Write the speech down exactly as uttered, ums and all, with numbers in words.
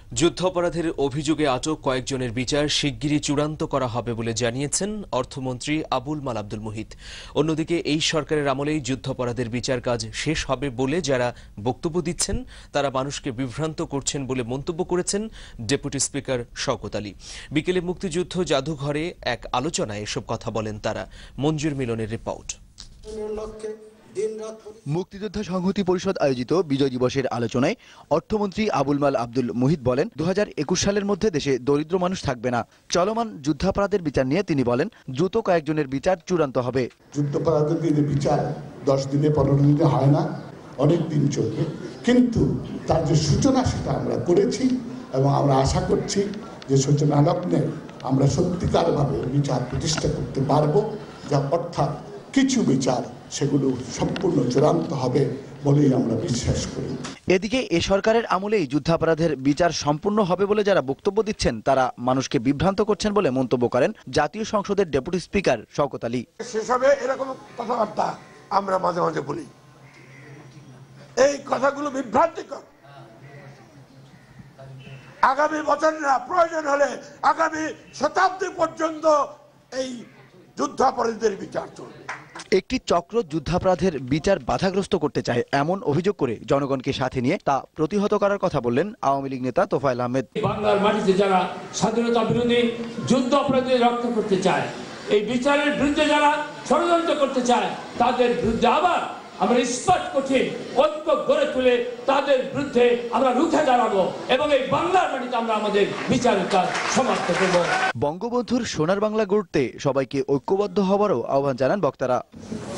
যুদ্ধাপরাধের অভিযোগে আটক কয়েকজনের বিচার শিগগিরই চূড়ান্ত করা হবে বলে জানিয়েছেন অর্থমন্ত্রী আবুল মাল আব্দুল মুহিত। অন্যদিকে এই সরকারের আমলেই যুদ্ধাপরাধের বিচার কাজ শেষ হবে বলে যারা বক্তব্য দিচ্ছেন তারা মানুষকে বিভ্রান্ত করছেন বলে মন্তব্য করেছেন ডেপুটি স্পিকার শওকত আলী। বিকেলে মুক্তিযুদ্ধ জাদুঘরে এক আলোচনায় এসব কথা বলেন তারা। মঞ্জুর মিলনের রিপোর্ট। মুক্তিযোদ্ধা সংহতি পরিষদ আয়োজিত বিজয় দিবসের আলোচনায় অর্থমন্ত্রী আবুল মাল আব্দুল মুহিত বলেন, দু হাজার একুশ সালের মধ্যে দেশে দরিদ্র মানুষ থাকবে না। চলমান যুদ্ধাপরাধের বিচার নিয়ে তিনি বলেন, দ্রুত কয়েকজনের বিচার চূড়ান্ত হবে। যুদ্ধাপরাধের বিচার দশ দিনে পনেরো দিনে হয় না, অনেক দিন চলবে, কিন্তু তার যে সূচনা সেটা আমরা করেছি এবং আমরা আশা করছি যে সূচনা লগ্নে আমরা সত্যিকারভাবে বিচার প্রতিষ্ঠা করতে পারবো, যা অর্থাৎ কিছু বিচার সেগুলো সম্পূর্ণ চূড়ান্ত হবে বলেই আমরা বিশ্বাস করি। এদিকে এ সরকারের আমলেই যুদ্ধাপরাধের বিচার সম্পূর্ণ হবে বলে যারা বক্তব্য দিচ্ছেন তারা মানুষকে বিভ্রান্ত করছেন বলে মন্তব্য করেন জাতীয় সংসদের ডেপুটি স্পিকার শওকত আলী। সেসবে এরকম কথাবার্তা আমরা মাঝে মাঝে বলি, এই কথাগুলো বিভ্রান্তিকর। আগামী বছর না, প্রয়োজন হলে আগামী শতাব্দী পর্যন্ত এই যুদ্ধাপরাধীদের বিচার চলবে। একটি চক্র যুদ্ধাপরাধের বিচার বাধাগ্রস্ত করতে চায় এমন অভিযোগ করে জনগণকে সাথে নিয়ে তা প্রতিহত করার কথা বললেন আওয়ামী লীগ নেতা তোফায়েল আহমেদ। বাংলার মাটিতে যারা স্বাধীনতা বিরোধী যুদ্ধ অপরাধীদের রক্ষা করতে চায়, এই বিচারের বিরুদ্ধে যারা ষড়যন্ত্র করতে চায়, তাদের বিরুদ্ধে আবার আমরা ইস্পাত কঠিন ঐক্য গড়ে তুলে তাদের বিরুদ্ধে আমরা রুখে দাঁড়াবো এবং এই বাংলার মাটিতে আমরা আমাদের বিচারের কাজ সমাপ্ত করব। বঙ্গবন্ধুর সোনার বাংলা গড়তে সবাইকে ঐক্যবদ্ধ হওয়ারও আহ্বান জানান বক্তারা।